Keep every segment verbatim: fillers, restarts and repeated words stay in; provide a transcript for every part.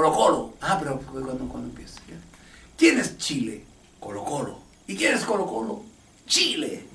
Colo Colo. Ah, pero cuando, cuando empieza. ¿Ya? ¿Quién es Chile? Colo Colo. ¿Y quién es Colo Colo? Chile.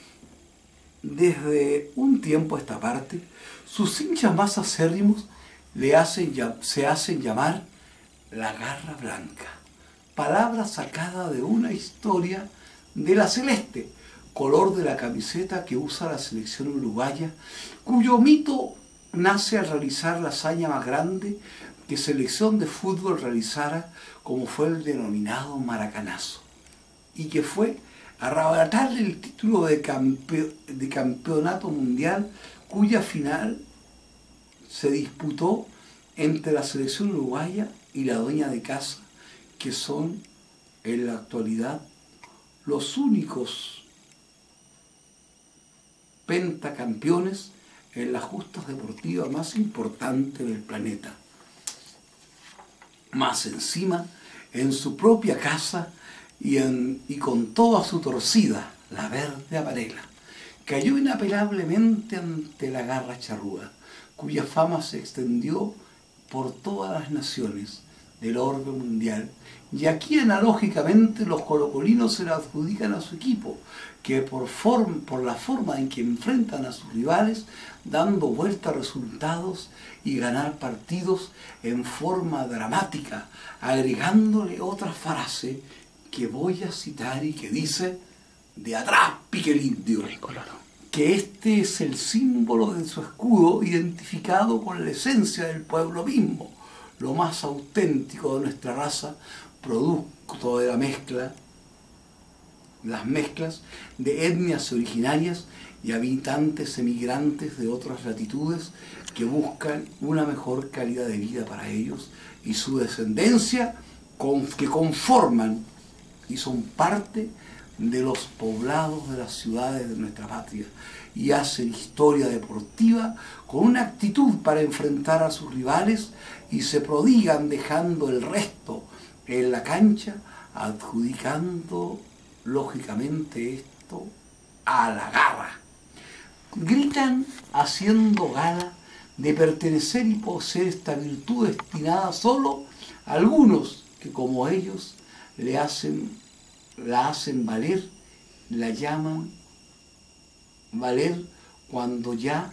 Desde un tiempo a esta parte, sus hinchas más acérrimos le hacen, se hacen llamar la Garra Blanca, palabra sacada de una historia de la celeste, color de la camiseta que usa la selección uruguaya, cuyo mito nace al realizar la hazaña más grande que selección de fútbol realizara, como fue el denominado Maracanazo, y que fue arrebatarle el título de, campe de campeonato mundial, cuya final se disputó entre la selección uruguaya y la dueña de casa, que son en la actualidad los únicos pentacampeones en las justas deportivas más importantes del planeta. Más encima, en su propia casa y, en, y con toda su torcida, la verde amarela, cayó inapelablemente ante la Garra Charrúa, cuya fama se extendió por todas las naciones del orbe mundial, y aquí analógicamente los colocolinos se la adjudican a su equipo, que por, form, por la forma en que enfrentan a sus rivales, dando vuelta a resultados y ganar partidos en forma dramática, agregándole otra frase que voy a citar y que dice: de atrás pique el indio, que este es el símbolo de su escudo, identificado con la esencia del pueblo mismo, lo más auténtico de nuestra raza, producto de la mezcla, las mezclas de etnias originarias y habitantes emigrantes de otras latitudes que buscan una mejor calidad de vida para ellos y su descendencia, con, que conforman y son parte de los poblados de las ciudades de nuestra patria, y hacen historia deportiva con una actitud para enfrentar a sus rivales y se prodigan dejando el resto en la cancha, adjudicando lógicamente esto a la garra. Gritan haciendo gala de pertenecer y poseer esta virtud destinada solo a algunos que, como ellos, le hacen, la hacen valer, la llaman valer cuando ya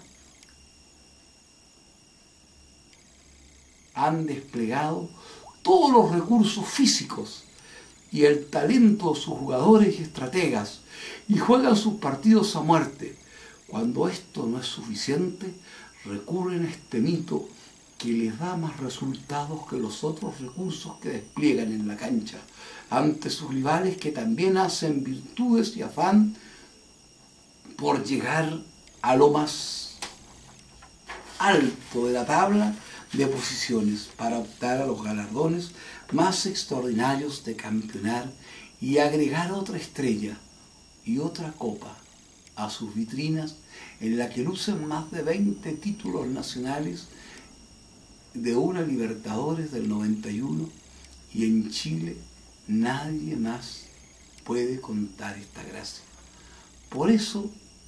han desplegado todos los recursos físicos y el talento de sus jugadores y estrategas y juegan sus partidos a muerte. Cuando esto no es suficiente, recurren a este mito que les da más resultados que los otros recursos que despliegan en la cancha ante sus rivales, que también hacen virtudes y afán por llegar a lo más alto de la tabla de posiciones para optar a los galardones más extraordinarios de campeonar y agregar otra estrella y otra copa a sus vitrinas, en la que lucen más de veinte títulos nacionales, de una Libertadores del noventa y uno, y en Chile nadie más puede contar esta gracia. Por eso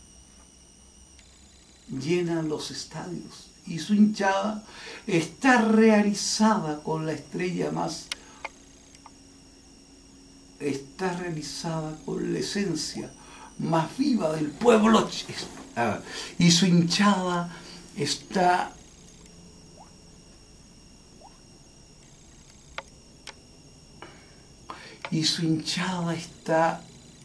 llenan los estadios y su hinchada está realizada con la estrella más, está realizada con la esencia más viva del pueblo, y su hinchada está y su hinchada está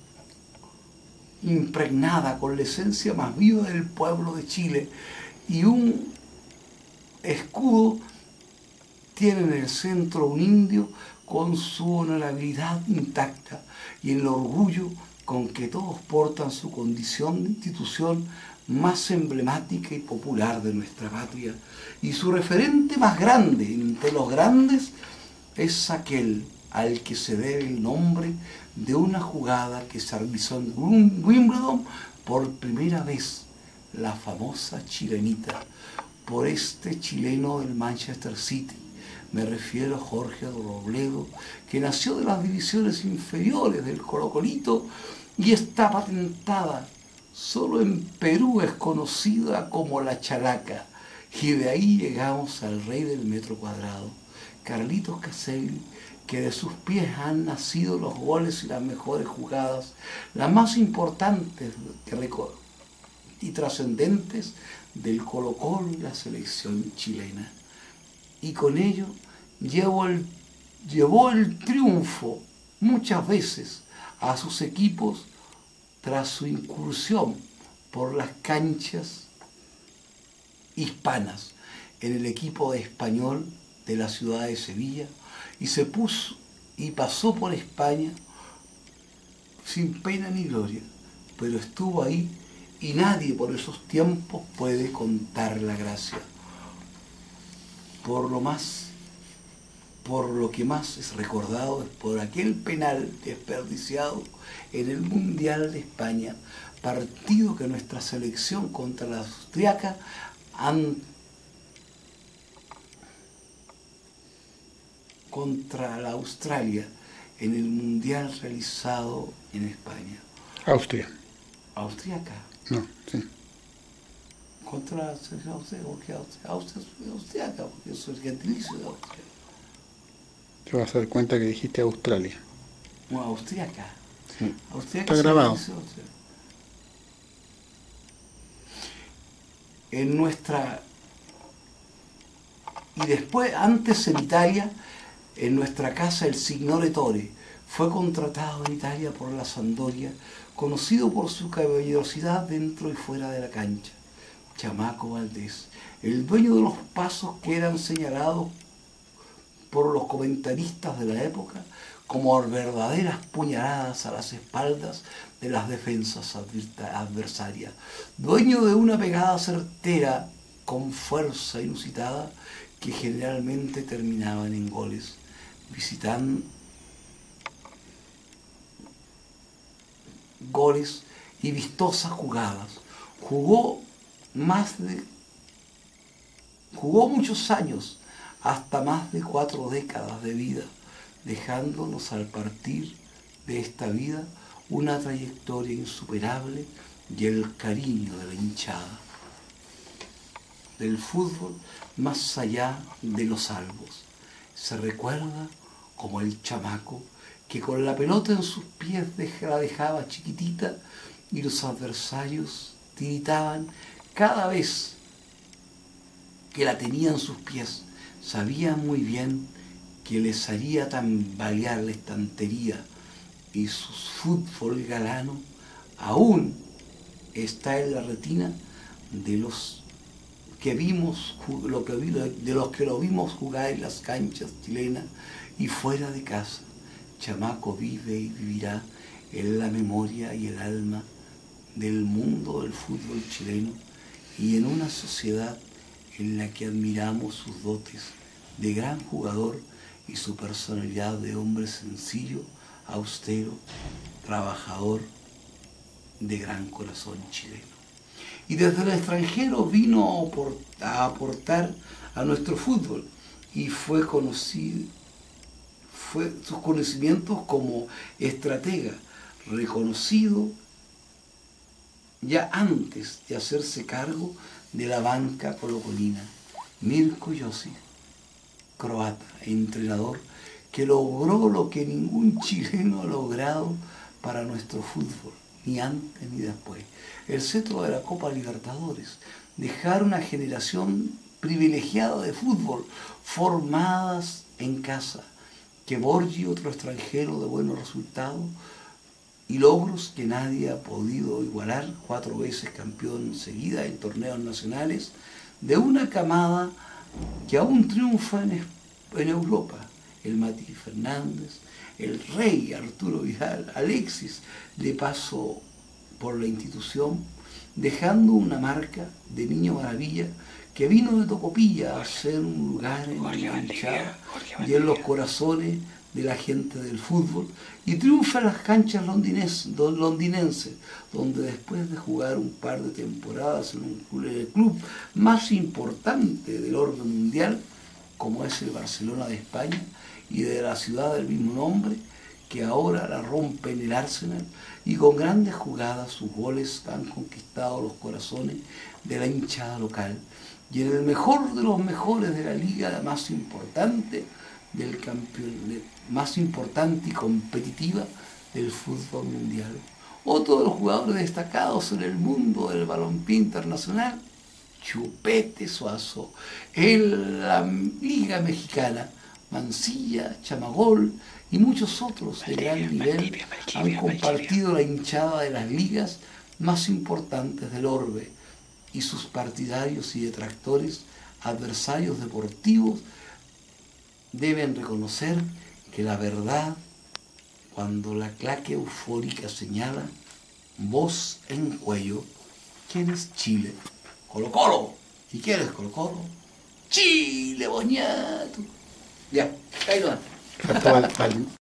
impregnada con la esencia más viva del pueblo de Chile, y un escudo tiene en el centro un indio con su honorabilidad intacta y el orgullo con que todos portan su condición de institución más emblemática y popular de nuestra patria, y su referente más grande entre los grandes es aquel al que se debe el nombre de una jugada que se realizó en Wimbledon por primera vez, la famosa chilenita, por este chileno del Manchester City. Me refiero a Jorge Robledo, que nació de las divisiones inferiores del Colo-Colito y está patentada. Solo en Perú es conocida como la chalaca, y de ahí llegamos al rey del metro cuadrado, Carlitos Caselli, que de sus pies han nacido los goles y las mejores jugadas, las más importantes y trascendentes del Colo-Colo y la selección chilena. Y con ello llevó el, llevó el triunfo muchas veces a sus equipos tras su incursión por las canchas hispanas en el equipo de Español de la ciudad de Sevilla, y se puso y pasó por España sin pena ni gloria, pero estuvo ahí y nadie por esos tiempos puede contar la gracia. Por lo más, por lo que más es recordado es por aquel penal desperdiciado en el Mundial de España, partido que nuestra selección contra la austriaca han contra la Australia en el Mundial realizado en España. Austria. ¿Austriaca? No, sí. Contra la selección austriaca, porque Austria, Austria es austriaca, porque eso es el gentilicio de Austria. Te vas a dar cuenta que dijiste Australia. No, austriaca. Sí. Austriaca Está grabado. En nuestra... Y después, antes en Italia, en nuestra casa el Signore Tore fue contratado en Italia por la Sampdoria, conocido por su caballerosidad dentro y fuera de la cancha. Chamaco Valdés, el dueño de los pasos que eran señalados por los comentaristas de la época como verdaderas puñaladas a las espaldas de las defensas adversarias. Dueño de una pegada certera con fuerza inusitada que generalmente terminaban en goles. Visitan goles y vistosas jugadas. Jugó más de jugó muchos años, hasta más de cuatro décadas de vida, dejándonos al partir de esta vida una trayectoria insuperable y el cariño de la hinchada del fútbol más allá de los albos. Se recuerda como el chamaco que con la pelota en sus pies la dejaba chiquitita y los adversarios tiritaban cada vez que la tenía en sus pies. Sabía muy bien que les haría tambalear la estantería, y su fútbol galano aún está en la retina de los que vimos, lo que, de los que lo vimos jugar en las canchas chilenas y fuera de casa. Chamaco vive y vivirá en la memoria y el alma del mundo del fútbol chileno y en una sociedad en la que admiramos sus dotes de gran jugador y su personalidad de hombre sencillo, austero, trabajador, de gran corazón chileno. Y desde el extranjero vino a aportar a nuestro fútbol y fue conocido, fue sus conocimientos como estratega, reconocido ya antes de hacerse cargo de la banca colocolina. Mirko Josic, croata, entrenador que logró lo que ningún chileno ha logrado para nuestro fútbol, ni antes ni después. El cetro de la Copa Libertadores, dejar una generación privilegiada de fútbol, formadas en casa, que Borgi, otro extranjero de buenos resultados y logros que nadie ha podido igualar, cuatro veces campeón seguida en torneos nacionales, de una camada que aún triunfa en, en Europa. El Mati Fernández, el Rey Arturo Vidal, Alexis, de paso por la institución, dejando una marca de niño maravilla que vino de Tocopilla a hacer un lugar en la hinchada y en los corazones de la gente del fútbol, y triunfa en las canchas londinenses, londinenses, donde después de jugar un par de temporadas en, un club, en el club más importante del orden mundial, como es el Barcelona de España, y de la ciudad del mismo nombre, que ahora la rompe en el Arsenal, y con grandes jugadas sus goles han conquistado los corazones de la hinchada local. Y en el mejor de los mejores de la liga, la más importante, campeón más importante y competitiva del fútbol mundial. Otro de los jugadores destacados en el mundo del balompié internacional, Chupete Suazo. En la Liga Mexicana, Mancilla, Chamagol y muchos otros de gran nivel han compartido la hinchada de las ligas más importantes del orbe, y sus partidarios y detractores, adversarios deportivos, deben reconocer que la verdad, cuando la claque eufórica señala, voz en cuello, ¿quién es Chile? Colo Colo. ¿Y quién es Colo Colo? Chile, boñato. Ya, ahí lo dan. Faltaba el- al-